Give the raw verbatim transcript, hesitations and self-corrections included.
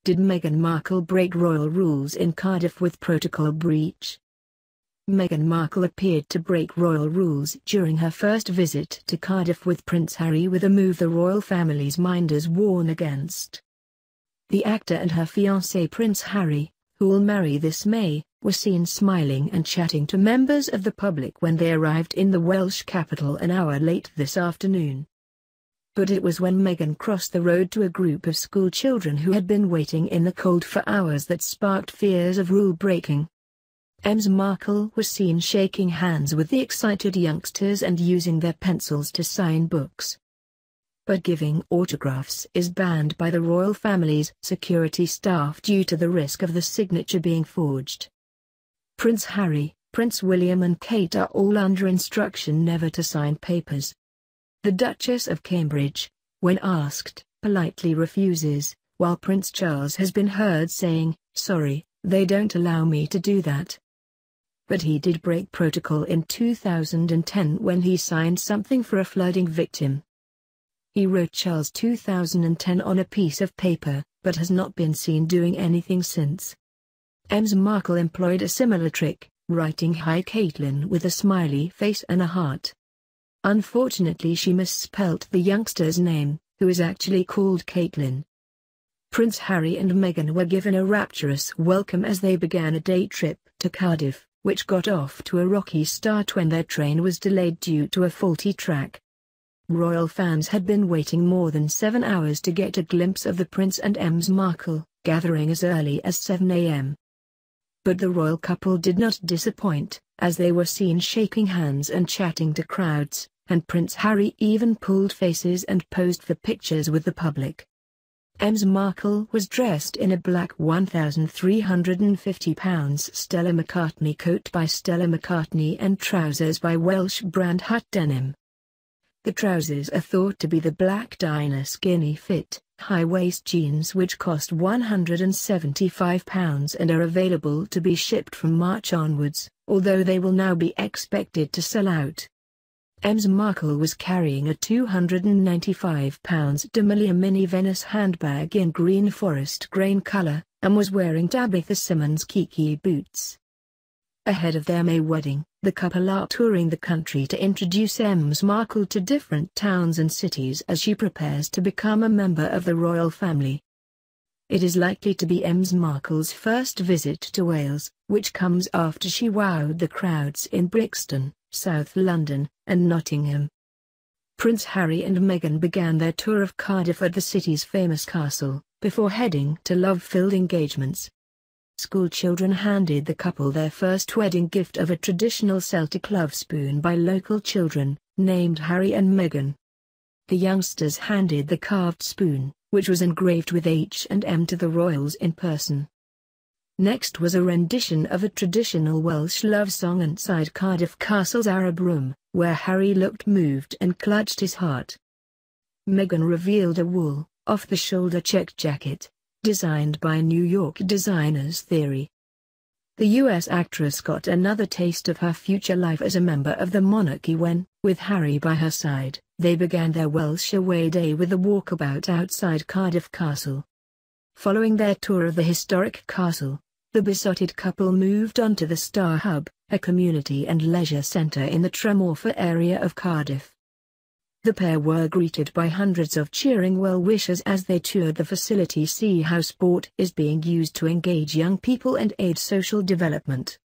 Did Meghan Markle break royal rules in Cardiff with protocol breach? Meghan Markle appeared to break royal rules during her first visit to Cardiff with Prince Harry, with a move the royal family's minders warn against. The actor and her fiancé Prince Harry, who will marry this May, were seen smiling and chatting to members of the public when they arrived in the Welsh capital an hour late this afternoon. But it was when Meghan crossed the road to a group of school children who had been waiting in the cold for hours that sparked fears of rule breaking. Ems Markle was seen shaking hands with the excited youngsters and using their pencils to sign books. But giving autographs is banned by the royal family's security staff due to the risk of the signature being forged. Prince Harry, Prince William and Kate are all under instruction never to sign papers. The Duchess of Cambridge, when asked, politely refuses, while Prince Charles has been heard saying, "Sorry, they don't allow me to do that." But he did break protocol in two thousand ten when he signed something for a flooding victim. He wrote Charles two thousand ten on a piece of paper, but has not been seen doing anything since. Ems Markle employed a similar trick, writing "Hi Caitlin" with a smiley face and a heart. Unfortunately, she misspelt the youngster's name, who is actually called Caitlin. Prince Harry and Meghan were given a rapturous welcome as they began a day trip to Cardiff, which got off to a rocky start when their train was delayed due to a faulty track. Royal fans had been waiting more than seven hours to get a glimpse of the Prince and Ems Markle, gathering as early as seven a m But the royal couple did not disappoint, as they were seen shaking hands and chatting to crowds, and Prince Harry even pulled faces and posed for pictures with the public. Ems Markle was dressed in a black one thousand three hundred fifty pounds Stella McCartney coat by Stella McCartney and trousers by Welsh brand Hut Denim. The trousers are thought to be the Black Dinah skinny fit, high-waist jeans which cost one hundred seventy-five pounds and are available to be shipped from March onwards, although they will now be expected to sell out. Ems Markle was carrying a two hundred ninety-five pound Damilia Mini Venice handbag in green forest grain color, and was wearing Tabitha Simmons Kiki boots. Ahead of their May wedding, the couple are touring the country to introduce Ems Markle to different towns and cities as she prepares to become a member of the royal family. It is likely to be Ems Markle's first visit to Wales, which comes after she wowed the crowds in Brixton, South London, and Nottingham. Prince Harry and Meghan began their tour of Cardiff at the city's famous castle, before heading to love-filled engagements. School children handed the couple their first wedding gift of a traditional Celtic love spoon by local children, named Harry and Meghan. The youngsters handed the carved spoon, which was engraved with H and M, to the royals in person. Next was a rendition of a traditional Welsh love song inside Cardiff Castle's Arab Room, where Harry looked moved and clutched his heart. Meghan revealed a wool, off-the-shoulder check jacket, designed by New York designers Theory. The U S actress got another taste of her future life as a member of the monarchy when, with Harry by her side, they began their Welsh away day with a walkabout outside Cardiff Castle. Following their tour of the historic castle, the besotted couple moved on to the Star Hub, a community and leisure centre in the Tremorfa area of Cardiff. The pair were greeted by hundreds of cheering well-wishers as they toured the facility to see how sport is being used to engage young people and aid social development.